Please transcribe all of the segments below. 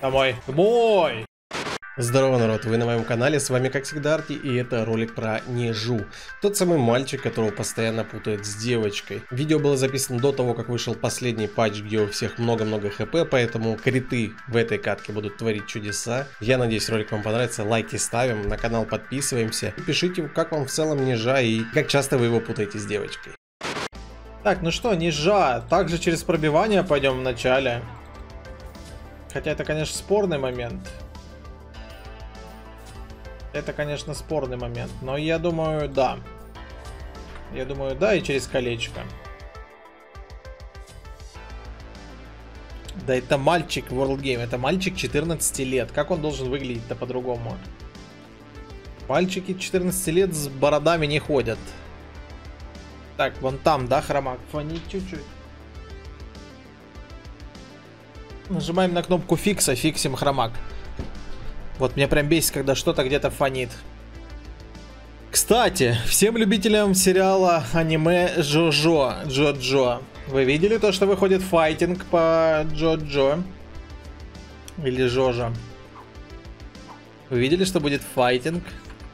Домой. Домой! Здорово, народ, вы на моем канале, с вами как всегда Арти, и это ролик про Нежу. Тот самый мальчик, которого постоянно путают с девочкой. Видео было записано до того, как вышел последний патч, где у всех много-много хп, поэтому криты в этой катке будут творить чудеса. Я надеюсь, ролик вам понравится, лайки ставим, на канал подписываемся. И пишите, как вам в целом Нежа и как часто вы его путаете с девочкой. Так, ну что, Нежа, также через пробивание пойдем в начале. Хотя это, конечно, спорный момент. Это, конечно, спорный момент. Но я думаю, да. Я думаю, да, и через колечко. Да это мальчик в World Game. Это мальчик 14 лет. Как он должен выглядеть-то по-другому? Мальчики 14 лет с бородами не ходят. Так, вон там, да, хромак? Фонит чуть-чуть. Нажимаем на кнопку фикса, фиксим хромак. Вот меня прям бесит, когда что-то где-то фонит. Кстати, всем любителям сериала аниме Джоджо. Вы видели то, что выходит файтинг по Джоджо? Или Жожа? Вы видели, что будет файтинг?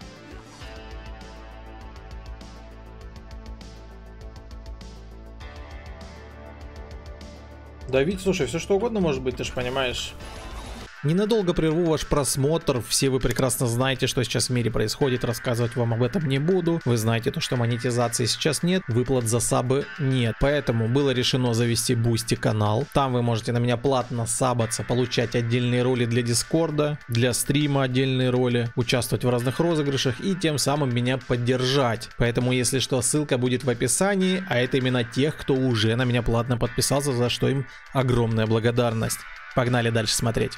Да ведь, слушай, все что угодно может быть, ты же понимаешь. Ненадолго прерву ваш просмотр, все вы прекрасно знаете, что сейчас в мире происходит, рассказывать вам об этом не буду. Вы знаете то, что монетизации сейчас нет, выплат за сабы нет, поэтому было решено завести Бусти канал. Там вы можете на меня платно сабаться, получать отдельные роли для Дискорда, для стрима отдельные роли, участвовать в разных розыгрышах и тем самым меня поддержать. Поэтому, если что, ссылка будет в описании, а это именно тех, кто уже на меня платно подписался, за что им огромная благодарность. Погнали дальше смотреть.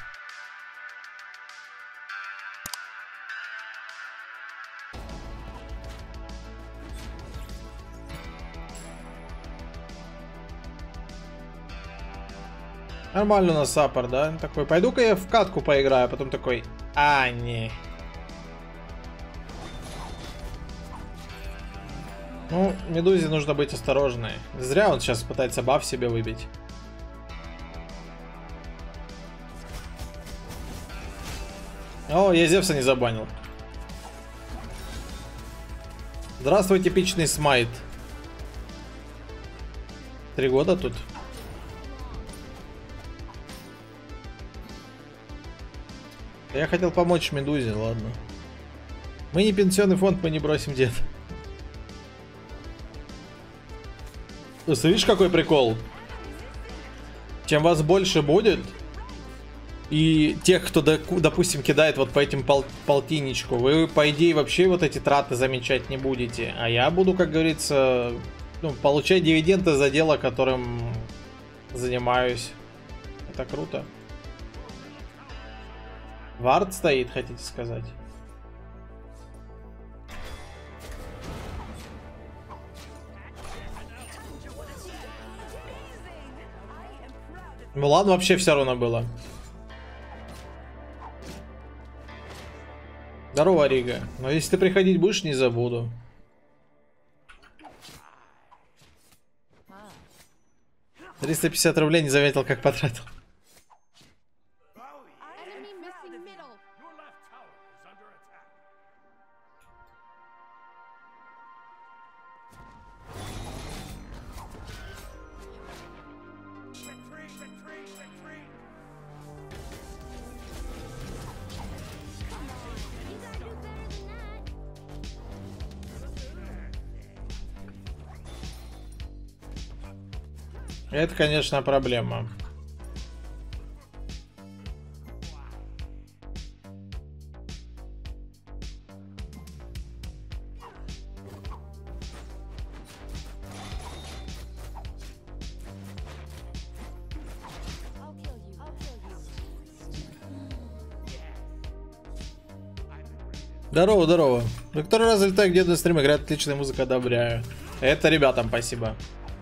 Нормально у нас саппорт, да? Такой, пойду-ка я в катку поиграю, а потом такой, не. Ну, Медузе нужно быть осторожной. Зря он сейчас пытается баф себе выбить. О, я Зевса не забанил. Здравствуй, типичный смайт. 3 года тут. Я хотел помочь Медузе, ладно. Мы не пенсионный фонд, мы не бросим дед. Ты видишь, какой прикол? Чем вас больше будет, и тех, кто, допустим, кидает вот по этим полтинничку, вы, по идее, вообще вот эти траты замечать не будете. А я буду, как говорится, получать дивиденды за дело, которым занимаюсь. Это круто. Вард стоит, хотите сказать? Ну ладно, вообще все равно было. Здорово, Рига. Но если ты приходить будешь, не забуду. $350 не заметил, как потратил. Это, конечно, проблема. Здорово, здорово. Ну, который раз залетаю где-то на стрим, играет отличная музыка, одобряю. Это ребятам спасибо.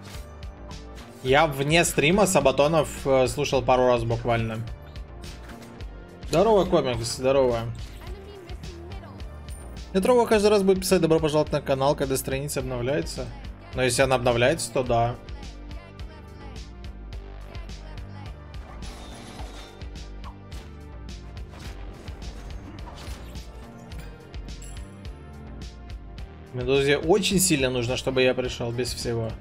Я вне стрима Сабатонов слушал пару раз буквально. Здорово, комикс, здорово. Метрово каждый раз будет писать добро пожаловать на канал, когда страница обновляется. Но если она обновляется, то да. Медузе очень сильно нужно, чтобы я пришел без всего.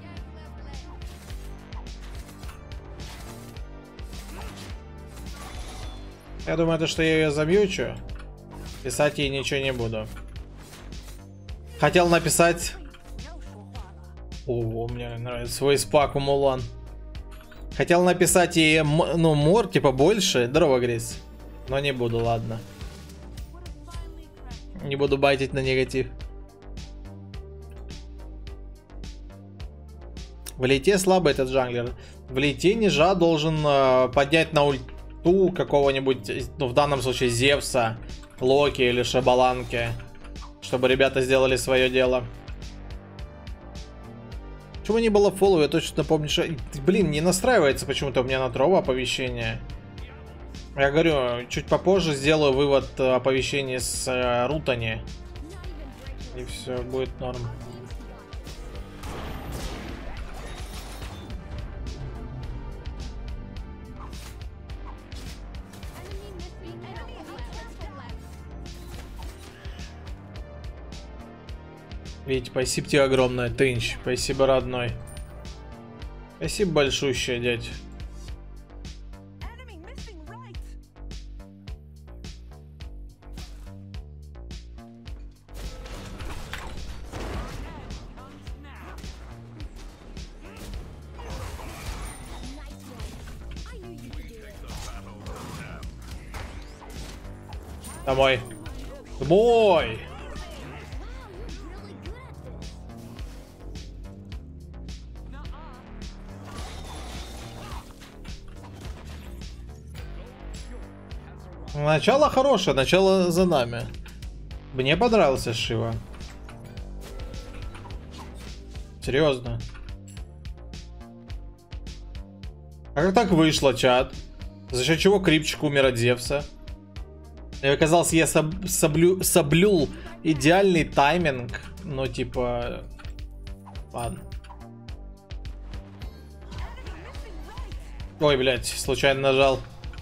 Я думаю, что я ее замьючу. Писать ей ничего не буду. Хотел написать... О, мне нравится свой спак у Мулан. Хотел написать ей, ну, мор, типа, больше. Здорово, Грейс. Но не буду, ладно. Не буду байтить на негатив. В лейте слабый этот джанглер. В лейте Нижа должен поднять на ульту какого-нибудь, ну, в данном случае Зевса, Локи или Шабаланки, чтобы ребята сделали свое дело. Почему не было фоллоу? Я точно помню, что... Блин, не настраивается почему-то у меня на Трова оповещение. Я говорю, чуть попозже сделаю вывод оповещений с Рутани. И все, будет норм. Видите, спасибо тебе огромное, Тынч. Спасибо, родной. Спасибо большущее, дядь. Домой. Домой! Начало хорошее, начало за нами. Мне понравился Шива. Серьезно. А как так вышло, чат? За счет чего Крипчик умер от Зевса? Мне казалось, я соблюл идеальный тайминг. Ну, типа... Ладно. Ой, блядь, случайно нажал.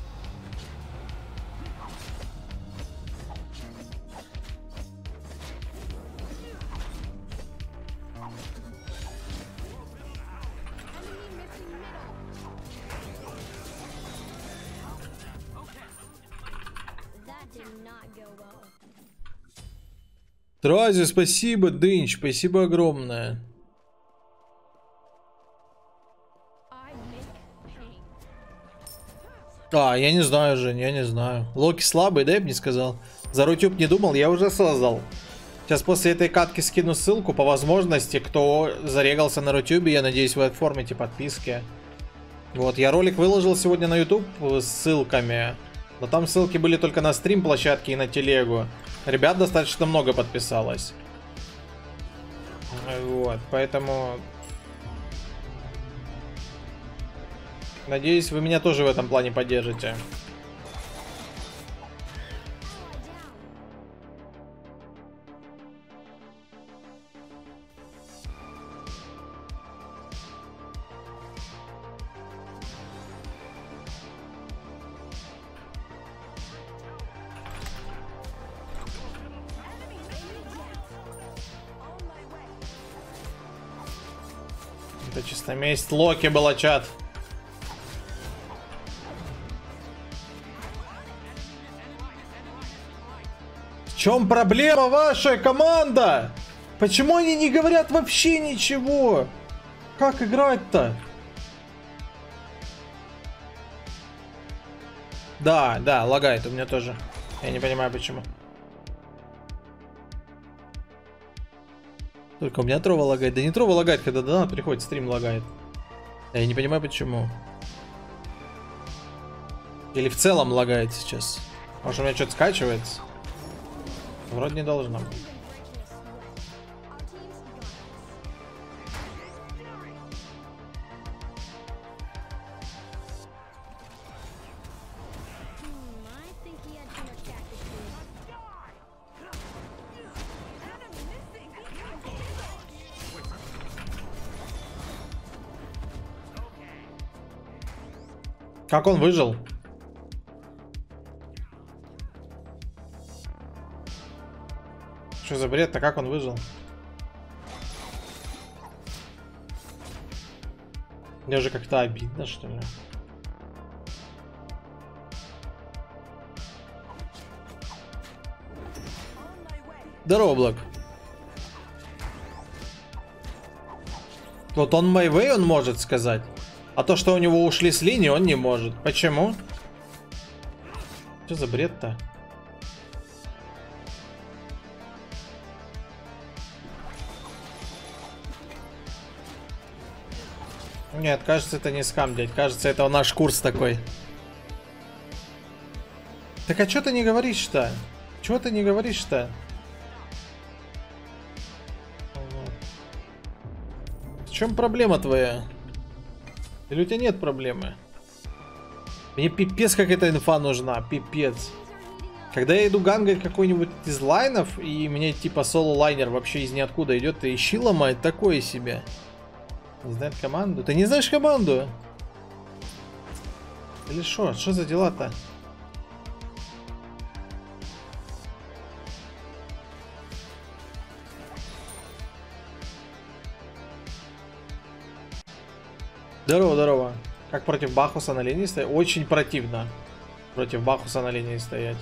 Трази, спасибо, Дынч, спасибо огромное. Я не знаю, Жень, я не знаю. Локи слабый, да, я бы не сказал. За Рутюб не думал, я уже создал. Сейчас после этой катки скину ссылку, по возможности, кто зарегался на Рутюбе, я надеюсь, вы оформите подписки. Вот, я ролик выложил сегодня на YouTube с ссылками. Но там ссылки были только на стрим площадки и на телегу. Ребят достаточно много подписалось. Вот, поэтому... Надеюсь, вы меня тоже в этом плане поддержите. Это чисто месть Локи была, чат. В чем проблема, ваша команда? Почему они не говорят вообще ничего? Как играть-то? Да, лагает у меня тоже. Я не понимаю почему. Только у меня Трова лагает. Да не Трова лагает, когда донат приходит, стрим лагает. Я не понимаю почему. Или в целом лагает сейчас. Может, у меня что-то скачивается? Вроде не должно быть. Как он выжил? Что за бред-то? Как он выжил? Мне уже как-то обидно, что ли. Здорово, Блэк. Вот он my way, он может сказать. А то, что у него ушли с линии, он не может. Почему? Что за бред-то? Нет, кажется, это не скам, дядь. Кажется, это наш курс такой. Так а что ты не говоришь-то? Чего ты не говоришь-то? В чем проблема твоя? Или у тебя нет проблемы? Мне пипец как эта инфа нужна, пипец. Когда я иду гангать какой-нибудь из лайнов, и мне типа соло-лайнер вообще из ниоткуда идет, и щи ломает, такое себе. Не знает команду? Ты не знаешь команду? Или что? Что за дела-то? Здорово, здорово. Как против Бахуса на линии стоять? Очень противно против Бахуса на линии стоять.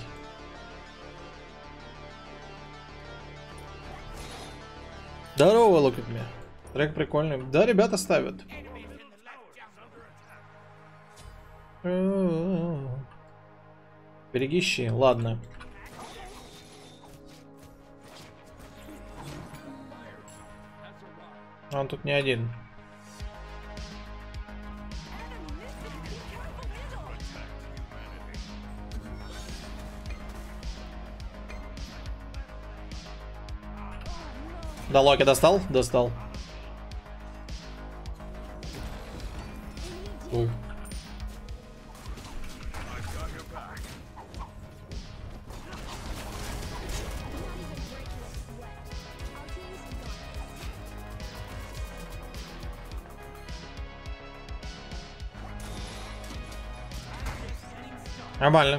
Здорово, look at me. Трек прикольный. Да, ребята ставят. Береги щи. Ладно. Он тут не один. Да, Локи достал? Достал. Ой. Нормально.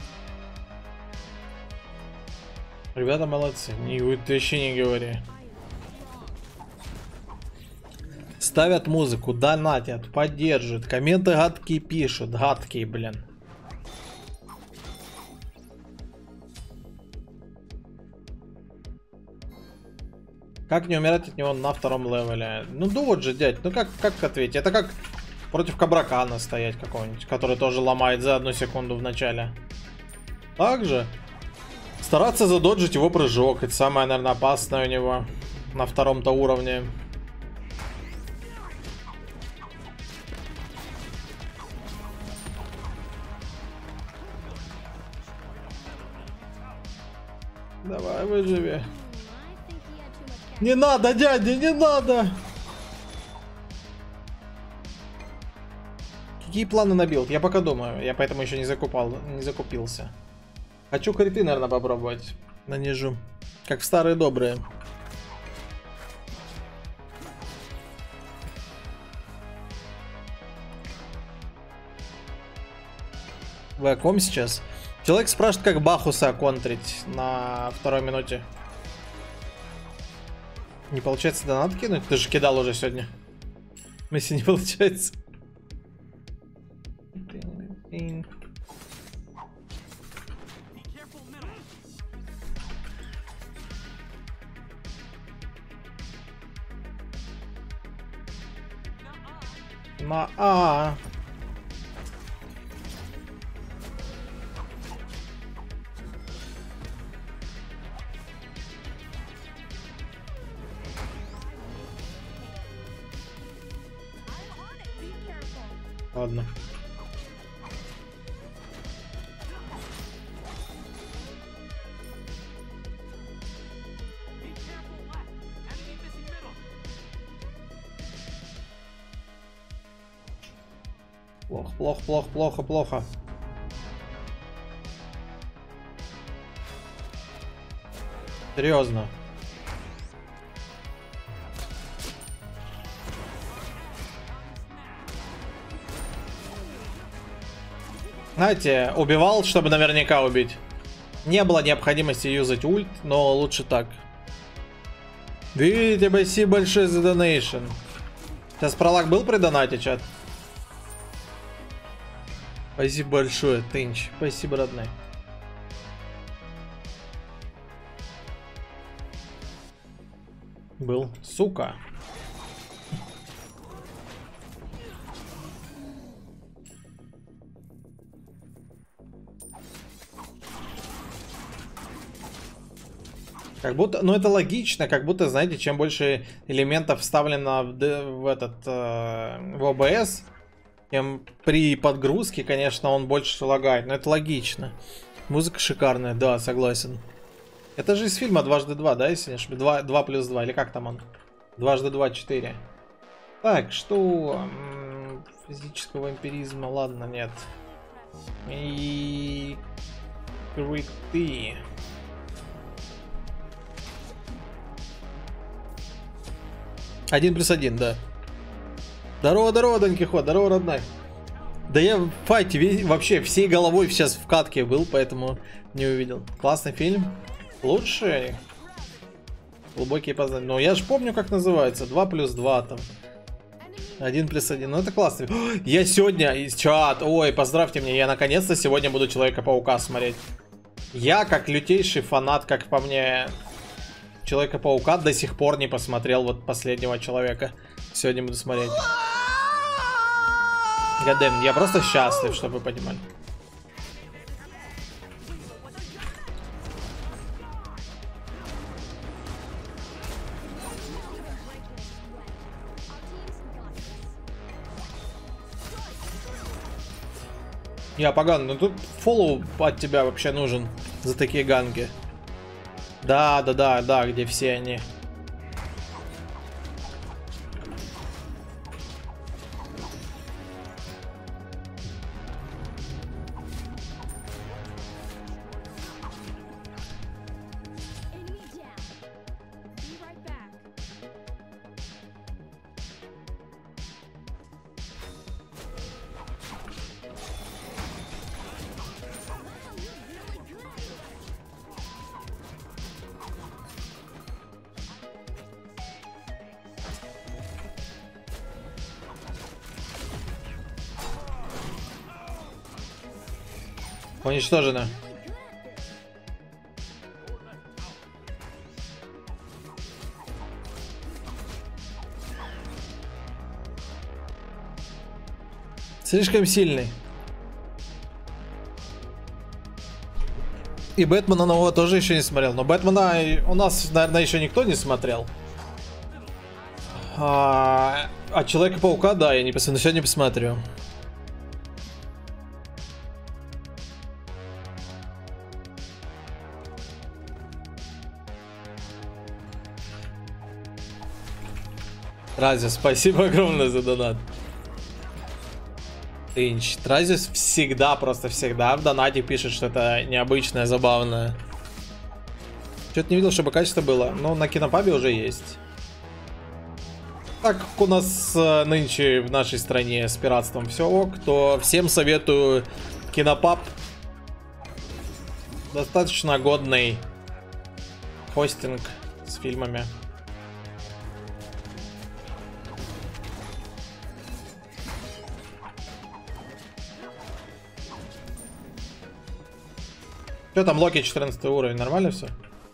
Ребята молодцы. Не, ты вообще не говори. Ставят музыку, донатят, поддерживают, комменты гадкие пишут, гадкие, блин. Как не умирать от него на втором левеле? Ну вот же, дядь, ну как ответить? Это как против Кабракана стоять какого-нибудь, который тоже ломает за 1 секунду в начале. Также стараться задоджить его прыжок, это самое, наверное, опасное у него на втором-то уровне. Давай, выживи. Не надо, дядя, не надо. Какие планы на билд? Я пока думаю. Я поэтому еще не закупился. Хочу криты, наверное, попробовать. На нижу. Как в старые добрые. Вы о ком сейчас? Человек спрашивает, как Бахуса контрить на 2-й минуте. Не получается донат кинуть? Ты же кидал уже сегодня. Если не получается. На А. Ладно. Плохо. Серьезно. Знаете, убивал, чтобы наверняка убить. Не было необходимости юзать ульт, но лучше так. Видите, спасибо большое за донейшн. Сейчас пролаг был при донате, чат? Спасибо большое, Тынч. Спасибо, родной. Был, сука. Как будто, ну это логично, как будто, знаете, чем больше элементов вставлено в этот, в OBS, тем при подгрузке, конечно, он больше лагает, но это логично. Музыка шикарная, да, согласен. Это же из фильма «Дважды два», да, если не ошибаюсь? 2 плюс 2, или как там он? «Дважды два» 4. Так, что? Физического вампиризма, ладно, нет. И... Криты. Один плюс один, да. Здорово, здорово, Дон Кихот, здорово, родной. Да я в файте вообще всей головой сейчас в катке был, поэтому не увидел. Классный фильм. Лучший. Глубокие познания. Но я же помню, как называется. 2 плюс 2 там. 1 плюс 1. Ну это классно. Я сегодня... Чат. Ой, поздравьте меня. Я наконец-то сегодня буду Человека-паука смотреть. Я, как лютейший фанат, как по мне... Человека-паука, до сих пор не посмотрел вот последнего человека. Сегодня буду смотреть. Гадем, я просто счастлив, чтобы вы понимали. Я поган, ну тут фоллоу от тебя вообще нужен за такие ганги. Да, где все они. Уничтожено. Слишком сильный. И Бэтмена нового тоже еще не смотрел. Но Бэтмена у нас, наверное, еще никто не смотрел. А Человека-паука, да, я не посмотрю. Но сегодня посмотрю. Тразис, спасибо огромное за донат. Тынч. Тразис всегда, просто всегда в донате пишет, что это необычное, забавное. Что-то не видел, чтобы качество было. Но на Кинопабе уже есть. Так как у нас нынче в нашей стране с пиратством все ок, то всем советую Кинопаб. Достаточно годный хостинг с фильмами. Что там, Локи 14 уровень, нормально все?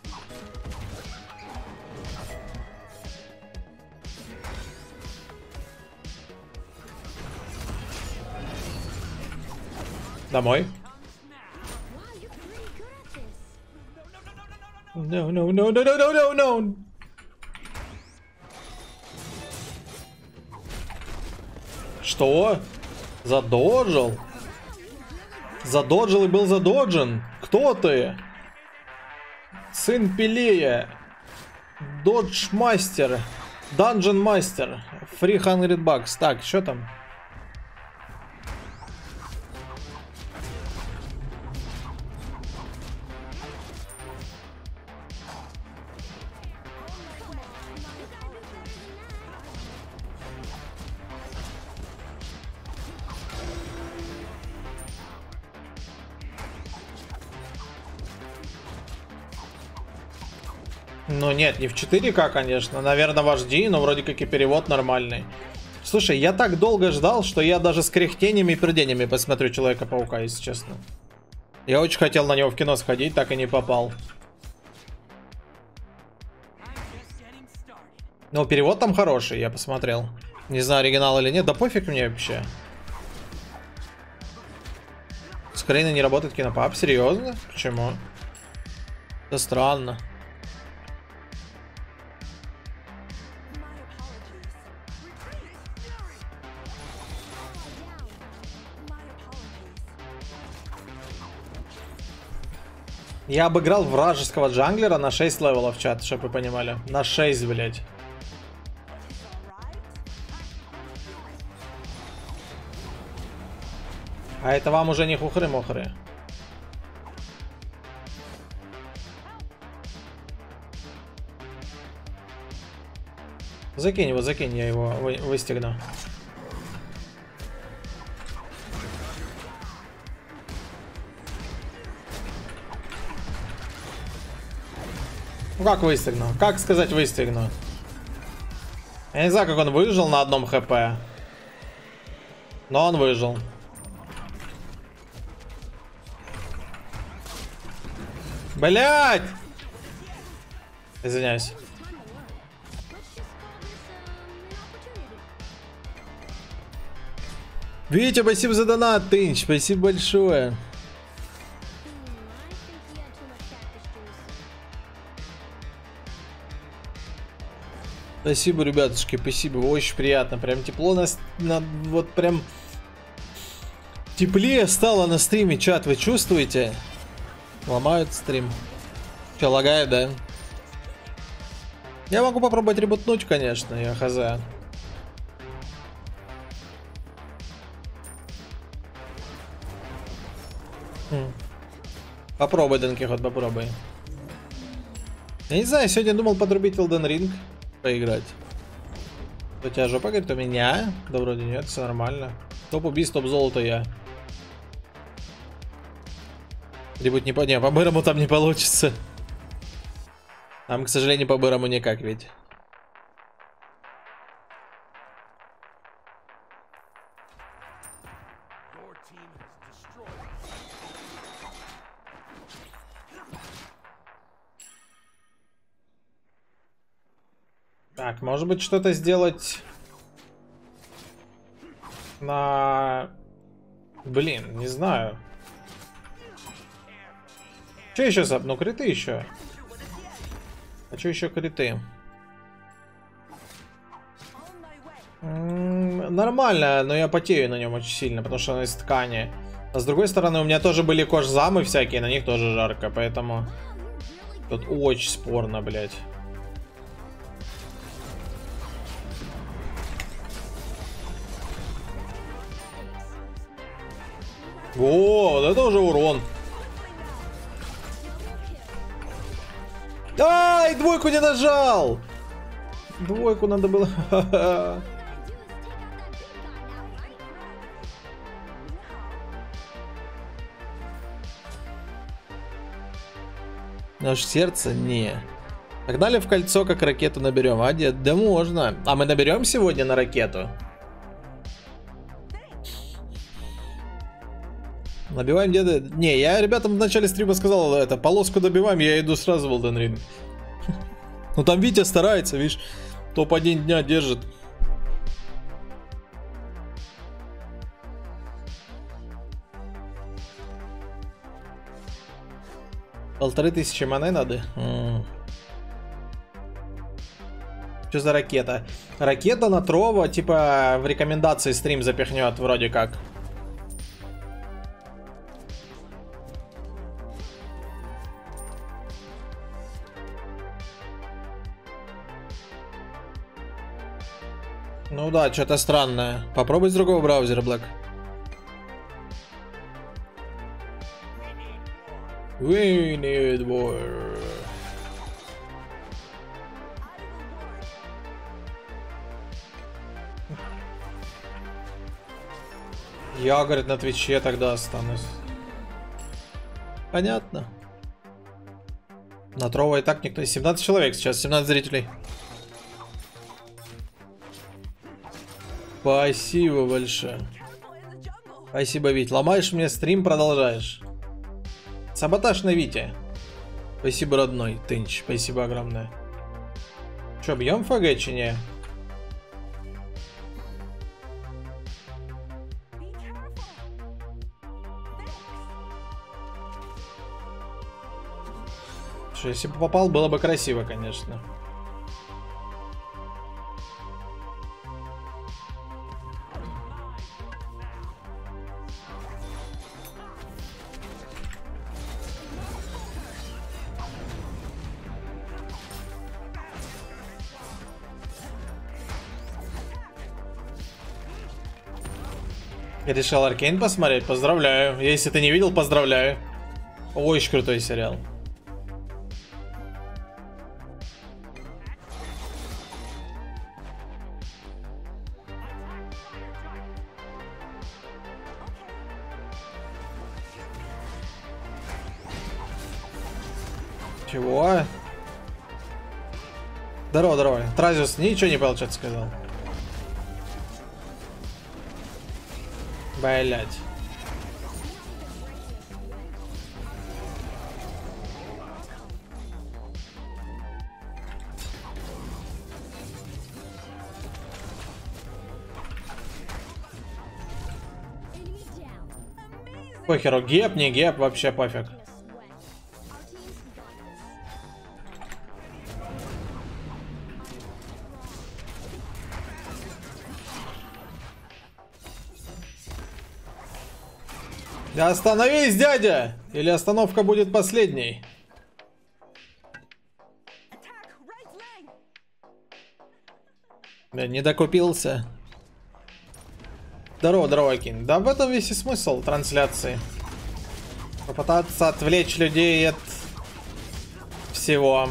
Домой. No. Что? Задоджил? Задоджил и был задоджен? Кто ты? Сын Пелея. Додж Мастер. Данжен Мастер. 300 бакс. Так, что там? Ну нет, не в 4К, конечно. Наверное, в HD, но вроде как и перевод нормальный. Слушай, я так долго ждал, что я даже с кряхтениями и пердениями посмотрю Человека-паука, если честно. Я очень хотел на него в кино сходить, так и не попал. Но перевод там хороший, я посмотрел. Не знаю, оригинал или нет, да пофиг мне вообще. С Украиной не работает кинопаб? Серьезно? Почему? Это странно. Я обыграл вражеского джанглера на 6 левелов, чат, чтобы вы понимали. На 6, блять. А это вам уже не хухры-мухры. Закинь его, закинь, я его выстегну. Ну как выстегну? Как сказать выстегну? Я не знаю, как он выжил на одном хп. Но он выжил. Блять! Извиняюсь. Витя, спасибо за донат, Тынч. Спасибо большое. Спасибо, ребятушки, спасибо. Очень приятно. Прям тепло вот прям теплее стало на стриме, чат. Вы чувствуете? Ломают стрим. Че, лагает, да? Я могу попробовать ребутнуть, конечно, я хз. Попробуй, Дон Кихот, попробуй. Я не знаю, сегодня думал подрубить Elden Ring, поиграть. У тебя жопа говорит, у меня? Да вроде нет, все нормально. Топ убийств, топ золота я. Ребут не по бырому там не получится. Там, к сожалению, по бырому никак ведь. Так, может быть, что-то сделать на... Блин, не знаю. Че еще за... Ну, криты еще. А что еще криты? Нормально, но я потею на нем очень сильно, потому что он из ткани. А с другой стороны, у меня тоже были кожзамы всякие, на них тоже жарко, поэтому... Тут очень спорно, блядь. О, это уже урон. Ай, двойку не нажал. Двойку надо было. Наше сердце не. Погнали в кольцо, как ракету наберем. А, дед, да можно. А мы наберем сегодня на ракету? Набиваем деда. Не, я ребятам в начале стрима сказал, это полоску добиваем, я иду сразу в Elden Ring. Ну там Витя старается, видишь, топ-1 дня держит. Полторы тысячи маны надо. Что за ракета? Ракета на Трова, типа в рекомендации стрим запихнет вроде как. Ну да, что-то странное. Попробуй с другого браузера, Black. We need more. Я, говорит, на Твиче тогда останусь. Понятно. На Трова и так никто... 17 человек сейчас, 17 зрителей. Спасибо большое. Спасибо, Вить. Ломаешь мне стрим, продолжаешь. Саботаж на Вите. Спасибо, родной. Тынч, спасибо огромное. Че, бьем ФГ, чи не? Что, если бы попал, было бы красиво, конечно. Я решил Аркейн посмотреть, поздравляю. Если ты не видел, поздравляю. Очень крутой сериал. Чего? Здорово, здорово. Тразиус ничего не получается сказал. Блять. Похеру, геп, не геп, вообще пофиг. Да остановись, дядя! Или остановка будет последней? Я не докупился. Здорово, здорово, Кин. Да в этом весь и смысл трансляции. Попытаться отвлечь людей от всего.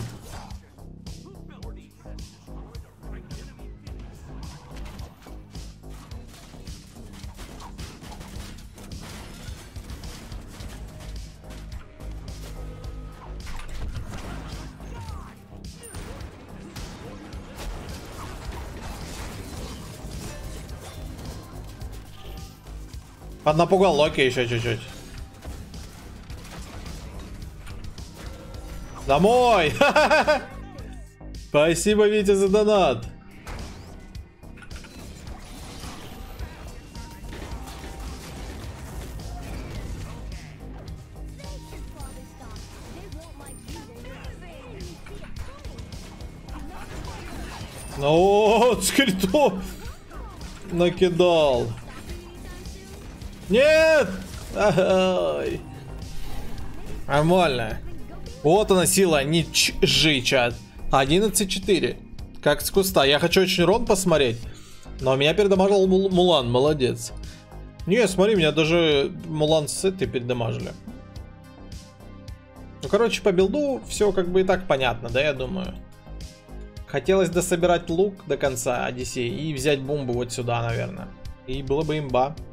Поднапугал Локи еще чуть-чуть. Домой! Спасибо, Витя, за донат. Ну, скриту накидал. Нет! Ай. Нормально. Вот она сила, не чжи, чат. 11-4. Как с куста. Я хочу очень рон посмотреть. Но меня передамажил Мулан, молодец. Не, смотри, меня даже Мулан с этой передамажили. Ну, короче, по билду все как бы и так понятно, да, я думаю. Хотелось дособирать лук до конца Одиссеи и взять бомбу вот сюда, наверное. И было бы имба.